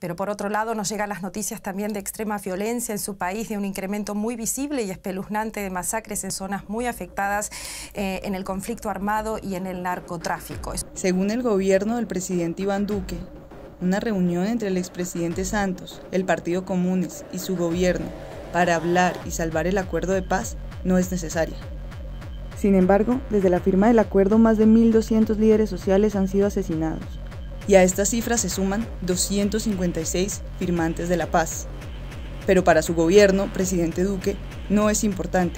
Pero por otro lado nos llegan las noticias también de extrema violencia en su país, de un incremento muy visible y espeluznante de masacres en zonas muy afectadas en el conflicto armado y en el narcotráfico. Según el gobierno del presidente Iván Duque, una reunión entre el expresidente Santos, el Partido Comunes y su gobierno para hablar y salvar el acuerdo de paz no es necesaria. Sin embargo, desde la firma del acuerdo, más de 1.200 líderes sociales han sido asesinados. Y a estas cifras se suman 256 firmantes de la paz. Pero para su gobierno, presidente Duque, no es importante.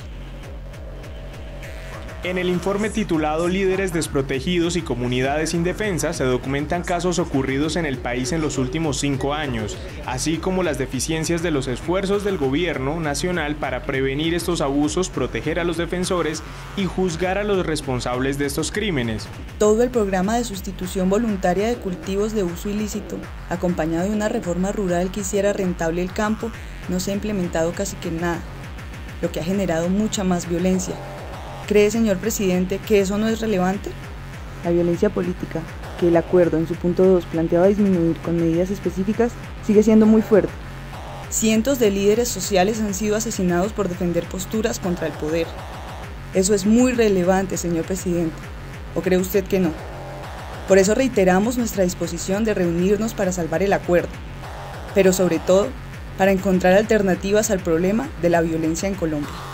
En el informe titulado Líderes desprotegidos y comunidades indefensas se documentan casos ocurridos en el país en los últimos 5 años, así como las deficiencias de los esfuerzos del gobierno nacional para prevenir estos abusos, proteger a los defensores y juzgar a los responsables de estos crímenes. Todo el programa de sustitución voluntaria de cultivos de uso ilícito, acompañado de una reforma rural que hiciera rentable el campo, no se ha implementado casi que nada, lo que ha generado mucha más violencia. ¿Cree, señor presidente, que eso no es relevante? La violencia política, que el acuerdo en su punto 2 planteaba disminuir con medidas específicas, sigue siendo muy fuerte. Cientos de líderes sociales han sido asesinados por defender posturas contra el poder. Eso es muy relevante, señor presidente. ¿O cree usted que no? Por eso reiteramos nuestra disposición de reunirnos para salvar el acuerdo, pero sobre todo, para encontrar alternativas al problema de la violencia en Colombia.